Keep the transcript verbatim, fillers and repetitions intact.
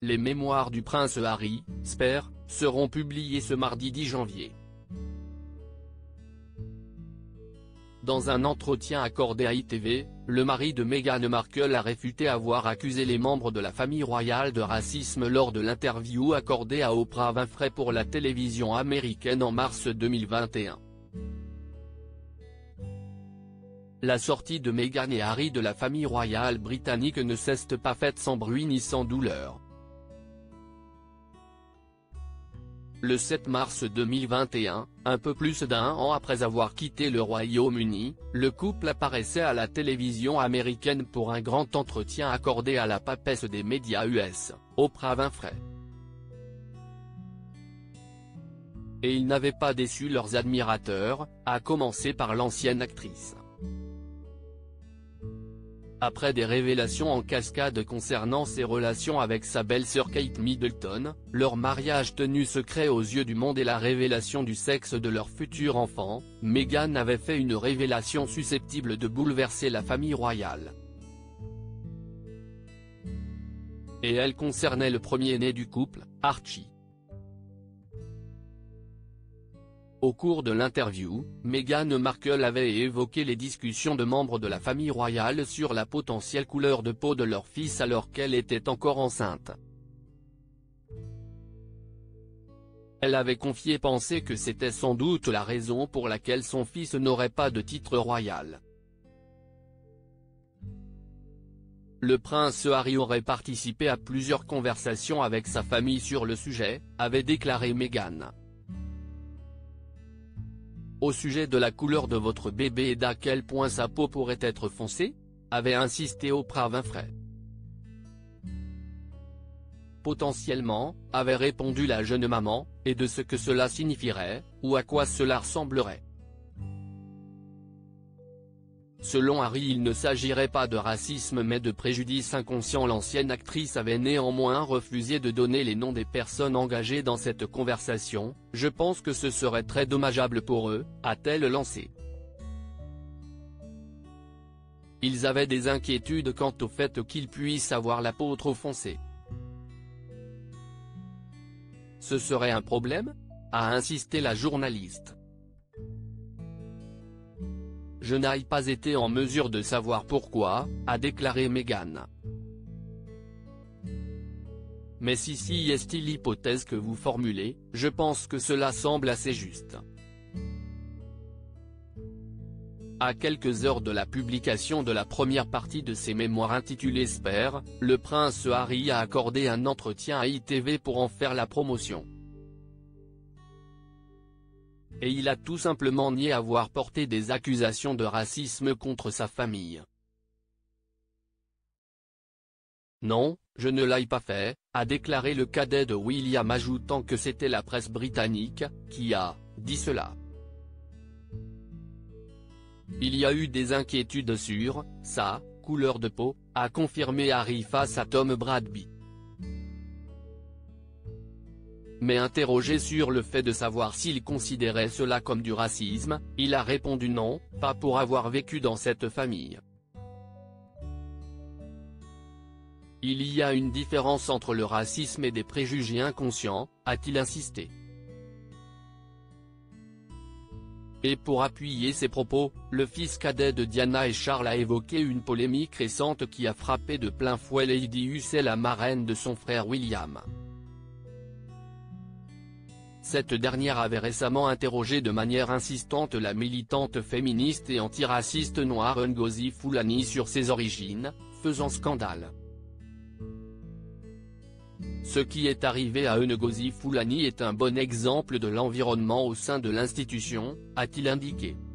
les mémoires du prince Harry, Spare, seront publiées ce mardi dix janvier. Dans un entretien accordé à I T V, le mari de Meghan Markle a réfuté avoir accusé les membres de la famille royale de racisme lors de l'interview accordée à Oprah Winfrey pour la télévision américaine en mars deux mille vingt et un. La sortie de Meghan et Harry de la famille royale britannique ne s'est pas faite sans bruit ni sans douleur. Le sept mars deux mille vingt et un, un peu plus d'un an après avoir quitté le Royaume-Uni, le couple apparaissait à la télévision américaine pour un grand entretien accordé à la papesse des médias U S, Oprah Winfrey. Et ils n'avaient pas déçu leurs admirateurs, à commencer par l'ancienne actrice. Après des révélations en cascade concernant ses relations avec sa belle-sœur Kate Middleton, leur mariage tenu secret aux yeux du monde et la révélation du sexe de leur futur enfant, Meghan avait fait une révélation susceptible de bouleverser la famille royale. Et elle concernait le premier-né du couple, Archie. Au cours de l'interview, Meghan Markle avait évoqué les discussions de membres de la famille royale sur la potentielle couleur de peau de leur fils alors qu'elle était encore enceinte. Elle avait confié penser que c'était sans doute la raison pour laquelle son fils n'aurait pas de titre royal. Le prince Harry aurait participé à plusieurs conversations avec sa famille sur le sujet, avait déclaré Meghan. Au sujet de la couleur de votre bébé et d'à quel point sa peau pourrait être foncée, avait insisté Oprah Winfrey. Potentiellement, avait répondu la jeune maman, et de ce que cela signifierait, ou à quoi cela ressemblerait. Selon Harry, il ne s'agirait pas de racisme mais de préjudice inconscient. L'ancienne actrice avait néanmoins refusé de donner les noms des personnes engagées dans cette conversation. « Je pense que ce serait très dommageable pour eux », a-t-elle lancé. Ils avaient des inquiétudes quant au fait qu'ils puissent avoir la peau trop foncée. Ce serait un problème ? A insisté la journaliste. Je n'ai pas été en mesure de savoir pourquoi, a déclaré Meghan. Mais si si est l'hypothèse que vous formulez, je pense que cela semble assez juste. À quelques heures de la publication de la première partie de ses mémoires intitulées Spare, le prince Harry a accordé un entretien à I T V pour en faire la promotion. Et il a tout simplement nié avoir porté des accusations de racisme contre sa famille. Non, je ne l'ai pas fait, a déclaré le cadet de William, ajoutant que c'était la presse britannique qui a dit cela. Il y a eu des inquiétudes sur sa couleur de peau, a confirmé Harry face à Tom Bradby. Mais interrogé sur le fait de savoir s'il considérait cela comme du racisme, il a répondu non, pas pour avoir vécu dans cette famille. Il y a une différence entre le racisme et des préjugés inconscients, a-t-il insisté. Et pour appuyer ses propos, le fils cadet de Diana et Charles a évoqué une polémique récente qui a frappé de plein fouet Lady Hussey, la marraine de son frère William. Cette dernière avait récemment interrogé de manière insistante la militante féministe et antiraciste noire Ngozi Fulani sur ses origines, faisant scandale. Ce qui est arrivé à Ngozi Fulani est un bon exemple de l'environnement au sein de l'institution, a-t-il indiqué.